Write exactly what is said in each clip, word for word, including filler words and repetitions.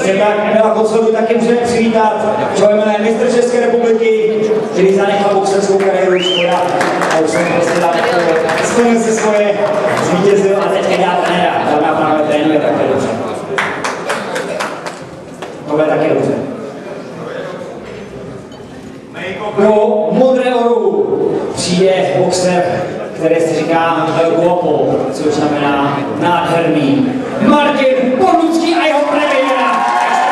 Přesně tak, Emila Kocovu taky můžeme přivítat. Čojeme mistr České republiky, který zanechal boxerskou kariéru škoda. A už jsem prostě dal splnil si svoje, zvítězil a teďka dělá trenéra. Dámy a pánové, trénuje také dobře. To bude také dobře. Pro modrého rohu přijde boxer, který se říká El Guapo, což znamená nádherný. Martin Podlucký a jeho premiéra.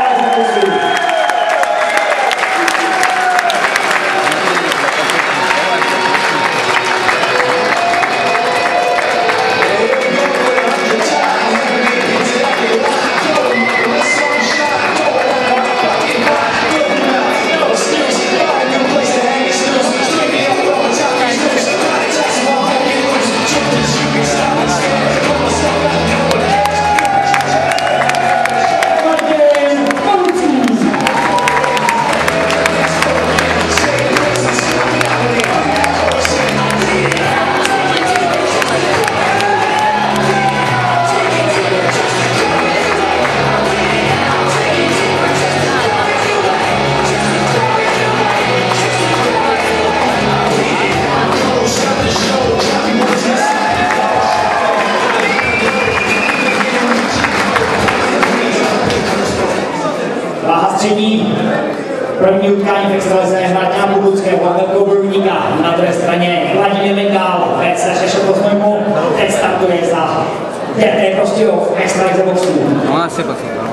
Střední první utkání v extralize Martina Podluckého a velkou bojovníka. Na druhé straně Vladimír Mingál, V C šedesát osm, teď startuje za D T Prostějov v extralize boxů. Ona si posílá.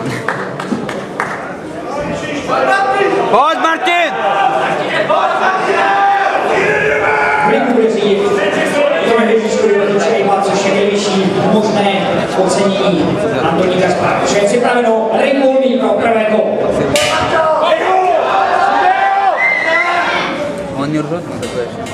Pojď Martin! V ringu bude řídit trojhvězdičkový letnička Iba, což je nejvyšší možné ocenění Antonín Gaspar. Vše je připraveno, ring volný pro prvé kolo. Он не ржет, но такое же.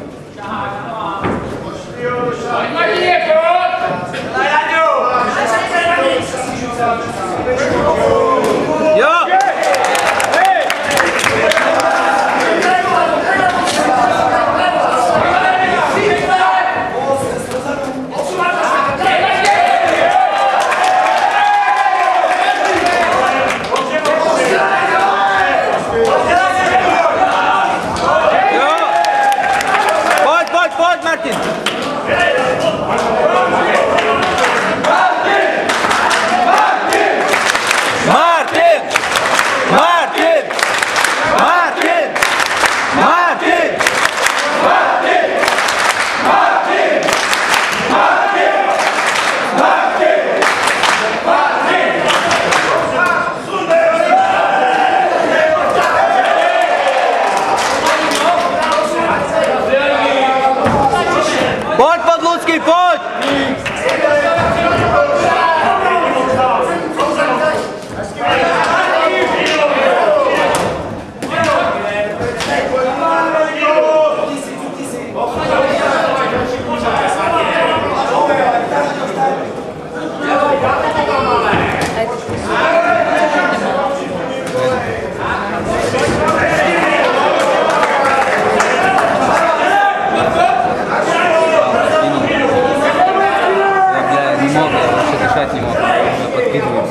Pojď Podlucký, pojď! Дышать не мог, подкидывает.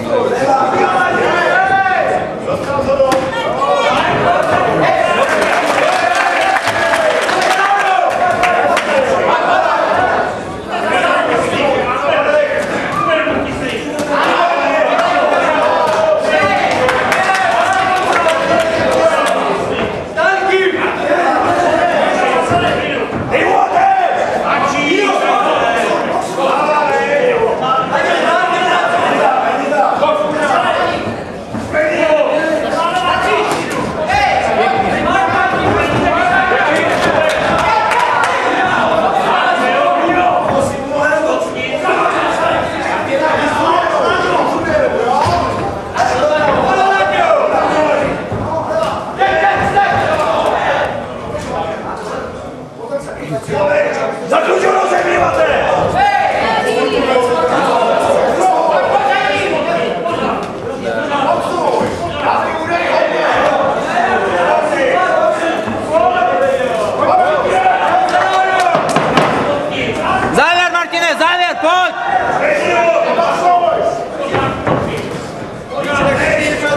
Pojď!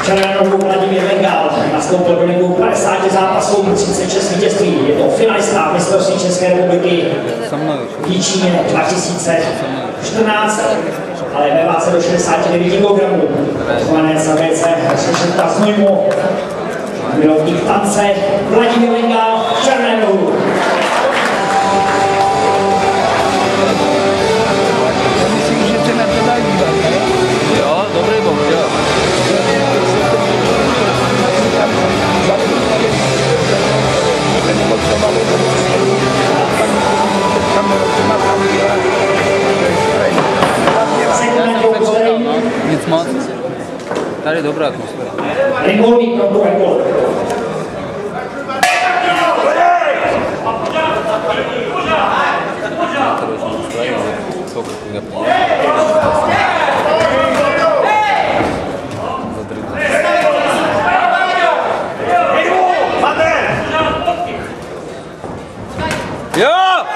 Červenou Vladimír Vengal nastoupil do ligu padesáti zápasů, třicet šest vítězství. Je to finalista mistrovství České republiky v Jičíně dva tisíce čtrnáct, ale ve váze do šedesáti devíti kilogramů. Odchovanec na B C Řešetka Znojmu, milovník tance Vladimír Vengal v červeném rohu. Jo, dobrý bok, jo. Nic moc. Tady je dobrá atmosféra. Ringolvík pro druhé kolo. Jo!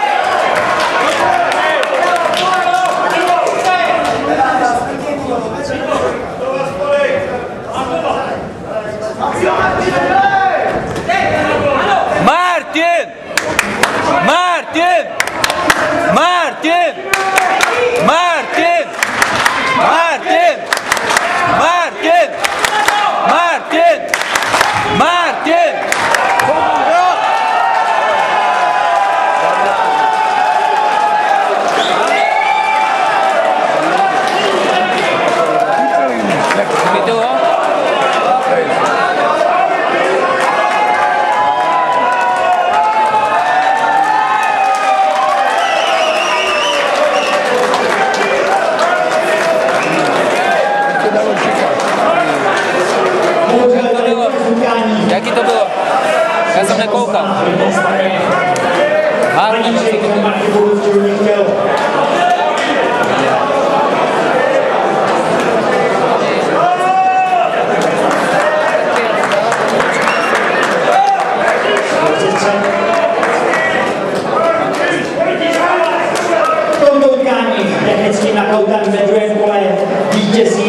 Martin! Martin! Martin! Martin! Martin! Martin! Martin! Martin! Jaký to bylo? Já jsem nekoukal. Hádně, co to bylo? V tomto utkání technickým knockoutem ve druhém kole vítězí